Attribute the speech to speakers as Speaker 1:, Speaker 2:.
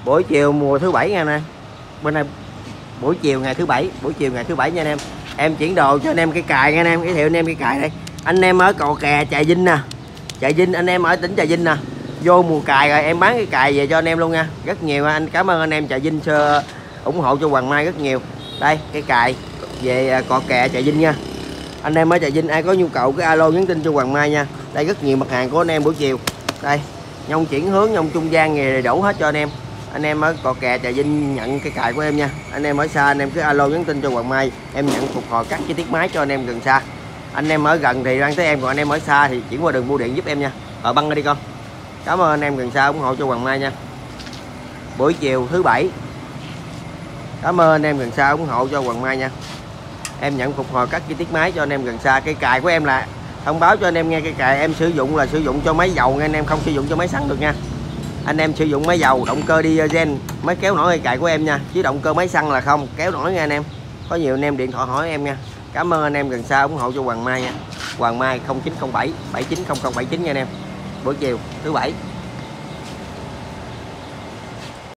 Speaker 1: buổi chiều mùa thứ bảy nha nè. Bên này buổi chiều ngày thứ bảy, nha anh em. Em chuyển đồ cho anh em cây cài nha anh em, giới thiệu anh em cây cài đây. Anh em ở Cầu Kè, Trà Vinh nè. Trà Vinh, anh em ở tỉnh Trà Vinh nè. Vô mùa cài rồi em bán cái cài về cho anh em luôn nha. Rất nhiều anh cảm ơn anh em Trà Vinh ủng hộ cho Hoàng Mai rất nhiều. Đây cái cài về Cầu Kè, Trà Vinh nha. Anh em ở Trà Vinh ai có nhu cầu cái alo nhắn tin cho Hoàng Mai nha. Đây rất nhiều mặt hàng của anh em buổi chiều. Đây, nhông chuyển hướng, nhông trung gian nghề đầy đủ hết cho anh em. Anh em ở Cầu Kè, Trà Vinh nhận cái cài của em nha. Anh em ở xa anh em cứ alo nhắn tin cho Hoàng Mai, em nhận phục hồi cắt chi tiết máy cho anh em gần xa. Anh em ở gần thì đang tới em, còn anh em ở xa thì chuyển qua đường bưu điện giúp em nha. Rồi băng ra đi con. Cảm ơn anh em gần xa ủng hộ cho Hoàng Mai nha. Buổi chiều thứ bảy. Cảm ơn anh em gần xa ủng hộ cho Hoàng Mai nha. Em nhận phục hồi các chi tiết máy cho anh em gần xa. Cây cài của em là thông báo cho anh em nghe, cây cài em sử dụng là sử dụng cho máy dầu nha anh em, không sử dụng cho máy xăng được nha. Anh em sử dụng máy dầu, động cơ diesel mới kéo nổi cây cài của em nha, chứ động cơ máy xăng là không kéo nổi nha anh em. Có nhiều anh em điện thoại hỏi em nha. Cảm ơn anh em gần xa ủng hộ cho Hoàng Mai nha. Hoàng Mai 0907 790079 nha anh em. Buổi chiều thứ bảy.